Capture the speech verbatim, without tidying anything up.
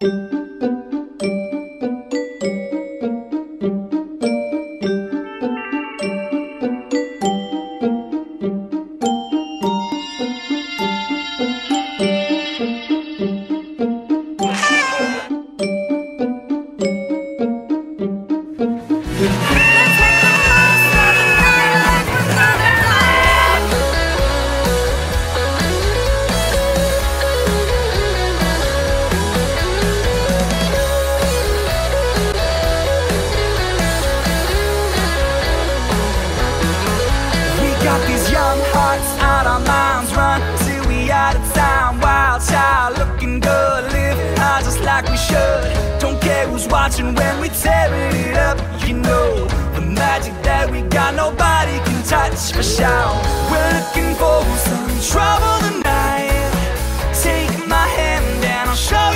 Got these young hearts out our minds, run till we out of time. Wild child, looking good, living high just like we should. Don't care who's watching when we tearing it up. You know, the magic that we got nobody can touch for sure. We're looking for some trouble tonight. Take my hand and I'll show